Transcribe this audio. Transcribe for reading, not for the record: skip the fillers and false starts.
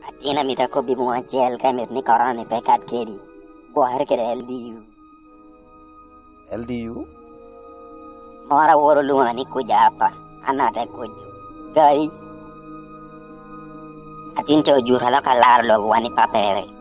Atina mita ko bimu acel kamit ni korani pekat kedi. Buahar kere LDU. LDU? Mora woro lumani kuja apa? Anata kuju. Gai. Atin cho jurala kalar lo wani papere.